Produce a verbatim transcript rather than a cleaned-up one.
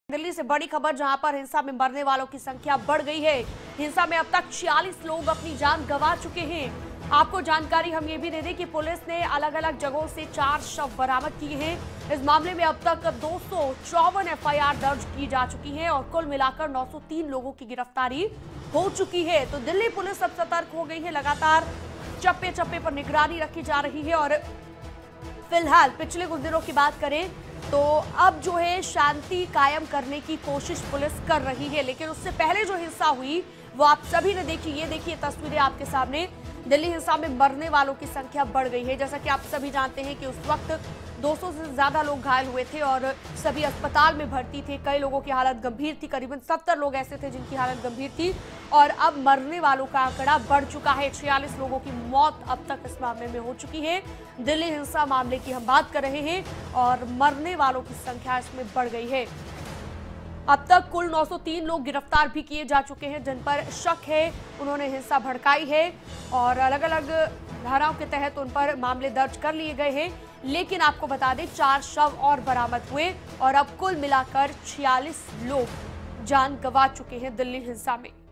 दिल्ली से बड़ी खबर, जहां पर हिंसा में मरने वालों की संख्या बढ़ गई है। हिंसा में अब तक छियालीस लोग अपनी जान गंवा चुके हैं। आपको जानकारी हम ये भी दे दें कि पुलिस ने अलग अलग जगहों से चार शव बरामद किए हैं। इस मामले में अब तक दो सौ चौवन एफ आई आर दर्ज की जा चुकी है और कुल मिलाकर नौ सौ तीन लोगों की गिरफ्तारी हो चुकी है। तो दिल्ली पुलिस अब सतर्क हो गई है, लगातार चप्पे चप्पे पर निगरानी रखी जा रही है। और फिलहाल पिछले कुछ दिनों की बात करें तो अब जो है शांति कायम करने की कोशिश पुलिस कर रही है, लेकिन उससे पहले जो हिंसा हुई वो आप सभी ने देखी। ये देखिए तस्वीरें आपके सामने। दिल्ली हिंसा में मरने वालों की संख्या बढ़ गई है। जैसा कि आप सभी जानते हैं कि उस वक्त दो सौ से ज्यादा लोग घायल हुए थे और सभी अस्पताल में भर्ती थे। कई लोगों की हालत गंभीर थी, करीबन सत्तर लोग ऐसे थे जिनकी हालत गंभीर थी। और अब मरने वालों का आंकड़ा बढ़ चुका है। छियालीस लोगों की मौत अब तक इस मामले में हो चुकी है। दिल्ली हिंसा मामले की हम बात कर रहे हैं और मरने वालों की संख्या इसमें बढ़ गई है। अब तक कुल नौ सौ तीन लोग गिरफ्तार भी किए जा चुके हैं जिन पर शक है उन्होंने हिंसा भड़काई है और अलग अलग धाराओं के तहत उन पर मामले दर्ज कर लिए गए हैं। लेकिन आपको बता दें चार शव और बरामद हुए और अब कुल मिलाकर छियालीस लोग जान गंवा चुके हैं दिल्ली हिंसा में।